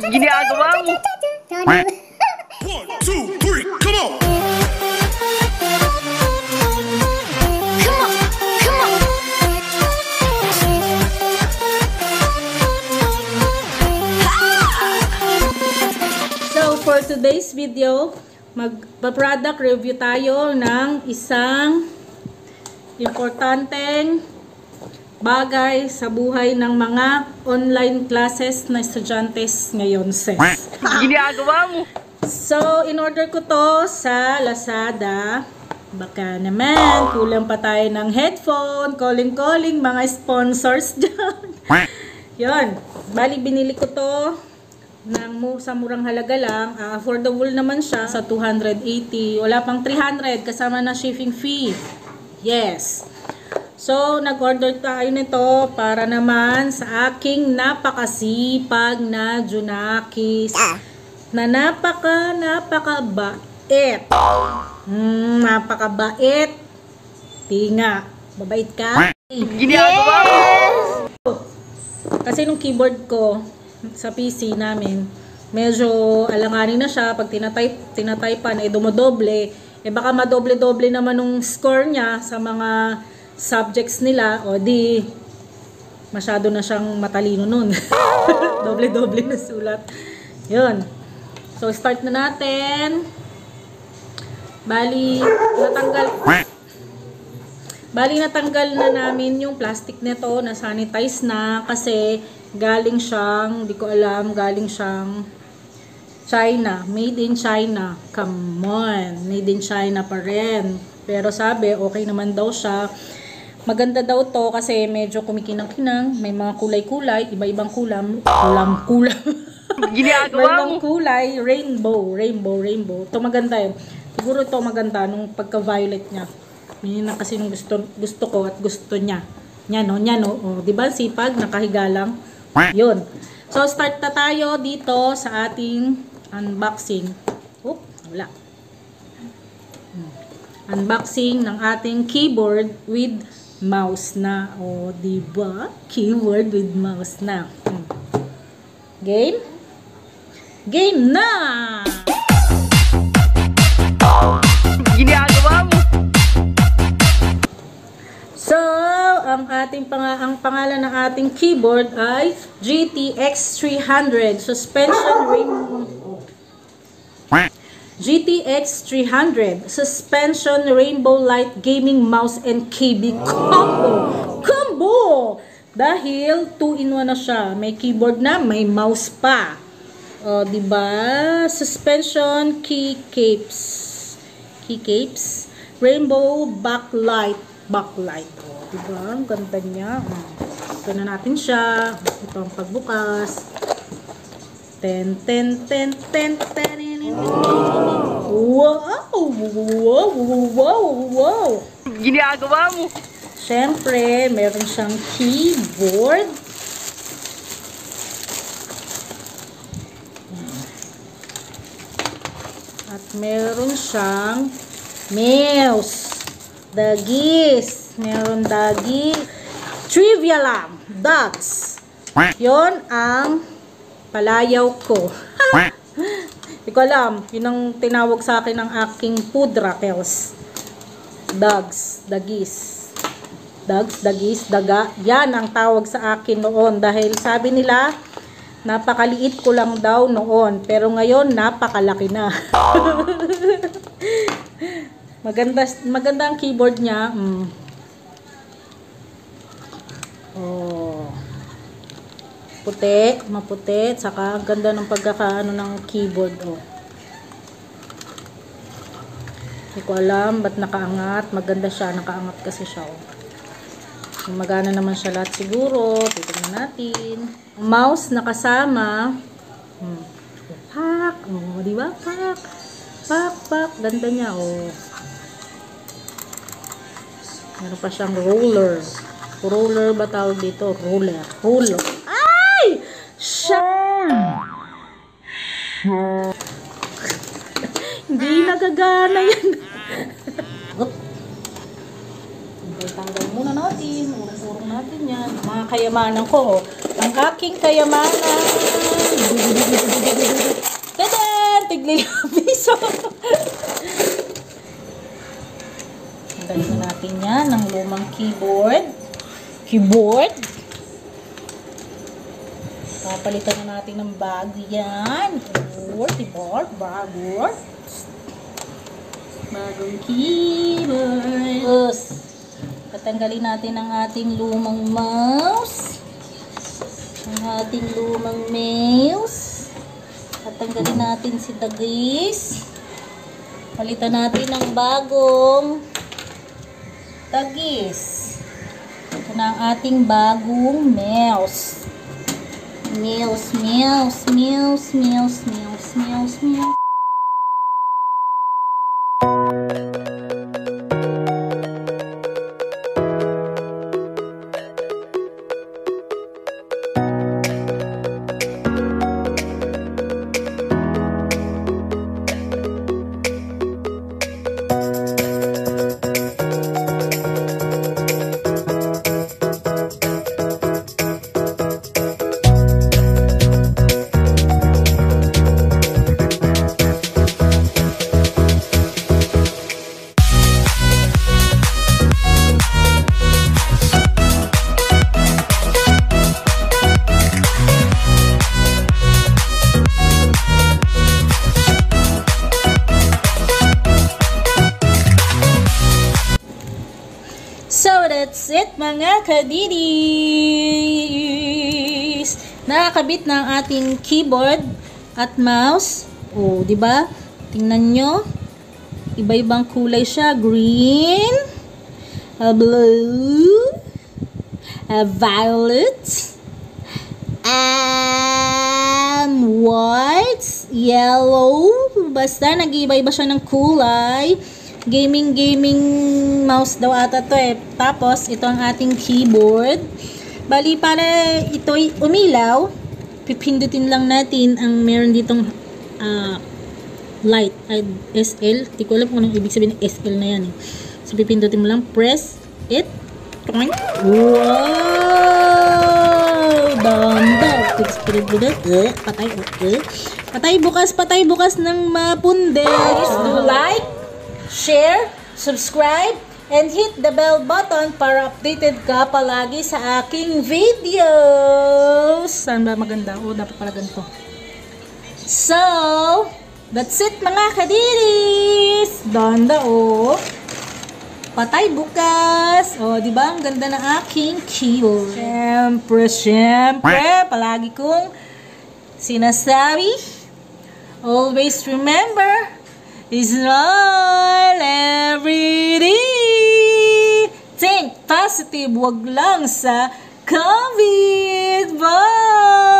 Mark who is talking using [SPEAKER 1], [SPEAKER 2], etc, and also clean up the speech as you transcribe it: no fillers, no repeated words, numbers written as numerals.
[SPEAKER 1] Ginagawa mo.
[SPEAKER 2] 1, 2, 3, come on!
[SPEAKER 3] So, for today's video, magpa-product review tayo ng isang importanteng bagay sa buhay ng mga online classes na estudyantes ngayon, sis.
[SPEAKER 1] Ginagawa mo.
[SPEAKER 3] So, in-order ko to sa Lazada. Baka naman, kulang pa tayo ng headphone, calling, mga sponsors dyan. Yun. Bali, binili ko to sa murang halaga lang. Affordable naman siya sa 280. Wala pang 300 kasama na shipping fee. Yes. So, nag-order tayo nito para naman sa aking napakasipag na Junakis na napakabait. Napakabait. Tinga. Babait ka?
[SPEAKER 1] Ginagawa mo.
[SPEAKER 3] Kasi nung keyboard ko sa PC namin, medyo alanganin na siya. Pag tinatypan, dumodoble. Baka madoble-doble naman nung score niya sa mga subjects nila. O di, masyado na siyang matalino nun. Doble-doble na sulat. Yun. So, start na natin. Bali, natanggal na namin yung plastic nito, na sanitize na kasi galing siyang, di ko alam, galing siyang China. Made in China. Come on. Made in China pa rin. Pero sabi, okay naman daw siya. Maganda daw to kasi medyo kumikinang-kinang. May mga kulay-kulay. Iba-ibang kulam.
[SPEAKER 1] Ginagawa mo.
[SPEAKER 3] Iba-ibang kulay. Rainbow. Ito maganda yun. Siguro ito maganda nung pagka-violet niya. Yun na kasi nung gusto ko at gusto niya. Yan o. O, diba sipag? Nakahiga lang. Yun. So, start na tayo dito sa ating unboxing. Oop, wala. Unboxing ng ating keyboard with mouse na. O, diba? Keyboard with mouse na. Game? Game na!
[SPEAKER 1] Ginagawa mo.
[SPEAKER 3] So, ang pangalan ng ating keyboard ay GTX 300 Suspension Rainbow Light Gaming Mouse and KB Combo! Dahil 2-in-1 na siya. May keyboard na, may mouse pa. O, diba? Suspension keycaps. Rainbow backlight. O, diba? Ang ganda niya. Ito na natin siya. Ito ang pagbukas. Ten. Wow!
[SPEAKER 1] Ginagawa mo.
[SPEAKER 3] Siyempre, meron siyang keyboard. At meron siyang mouse. Dagis. Meron dagi. Trivia lang. Dogs. Yon ang palayaw ko. Hindi ko alam. Yun ang tinawag sa akin ng aking food rackels. Dogs. Dagis. Dogs, dagis, daga. Yan ang tawag sa akin noon. Dahil sabi nila, napakaliit ko lang daw noon. Pero ngayon, napakalaki na. Maganda ang keyboard niya. Oh. Maputi. Saka ganda ng pagkakaano ng keyboard. Oh. Hindi ko alam ba't nakaangat. Maganda siya. Nakaangat kasi siya. Oh. Magana naman siya lahat siguro. Titignan natin. Mouse na kasama. Pak. Oh, di ba? Pak. Ganda niya. Oh. Meron pa siyang roller. Roller ba tawag dito? Roller. Ay! Hindi nagagana yan. Tanggal muna natin. Urong natin yan. Mga kayamanan ko. ang aking kayamanan. Tadan! Tigli 5 piso. Tanggalin na natin yan ng lumang keyboard. Papalitan na natin ng bago yan. Bago. Bagong keyboard. Patanggalin natin ang ating lumang mouse. Patanggalin natin si Dagis. Palitan natin ng bagong Dagis. Ito na ang ating bagong mouse. Mouse. So, that's it mga kadidis. Nakakabit na ang ating keyboard at mouse. Oh, di ba? Tingnan nyo. Iba-ibang kulay siya. Green, blue, violet, and white, yellow. Basta nag-iiba-iba siya ng kulay. Gaming mouse daw ata to eh. Tapos, ito ang ating keyboard. Bali, para ito'y umilaw, pipindutin lang natin ang meron ditong light. SL. Di ko alam kung anong ibig sabihin ng SL na yan eh. So, pipindutin mo lang. Press it. Wow! Banda! Patay bukas ng mapunde. Please do like, share, subscribe, and hit the bell button para updated ka palagi sa aking videos. Saan ba maganda? O, dapat pala ganito. So, that's it mga kadiris. Danda o. Patay bukas. O, di ba? Ang ganda ng aking keyboard. Siyempre, palagi kong sinasabi, always remember, smile every day. Think positive, wag lang sa COVID. Bye!